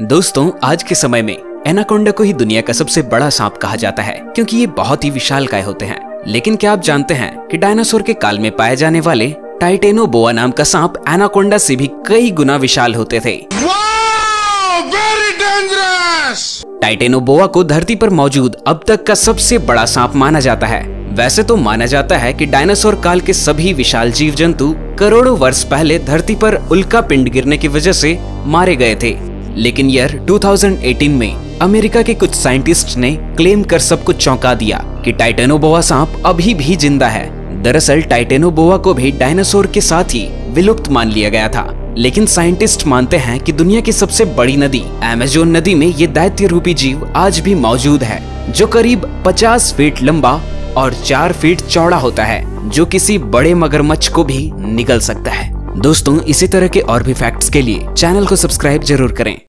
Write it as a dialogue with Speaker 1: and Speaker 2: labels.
Speaker 1: दोस्तों, आज के समय में एनाकोंडा को ही दुनिया का सबसे बड़ा सांप कहा जाता है क्योंकि ये बहुत ही विशालकाय होते हैं। लेकिन क्या आप जानते हैं कि डायनासोर के काल में पाए जाने वाले टाइटेनोबोआ नाम का सांप एनाकोंडा से भी कई गुना विशाल होते थे। टाइटेनोबोआ को धरती पर मौजूद अब तक का सबसे बड़ा सांप माना जाता है। वैसे तो माना जाता है कि डायनासोर काल के सभी विशाल जीव जंतु करोड़ों वर्ष पहले धरती पर उल्का पिंड गिरने की वजह से मारे गए थे, लेकिन ईयर 2018 में अमेरिका के कुछ साइंटिस्ट ने क्लेम कर सबको चौंका दिया कि टाइटेनोबोआ सांप अभी भी जिंदा है। दरअसल टाइटेनोबोआ को भी डायनासोर के साथ ही विलुप्त मान लिया गया था, लेकिन साइंटिस्ट मानते हैं कि दुनिया की सबसे बड़ी नदी अमेज़न नदी में ये दैत्य रूपी जीव आज भी मौजूद है, जो करीब 50 फीट लंबा और 4 फीट चौड़ा होता है, जो किसी बड़े मगरमच्छ को भी निगल सकता है। दोस्तों, इसी तरह के और भी फैक्ट्स के लिए चैनल को सब्सक्राइब जरूर करें।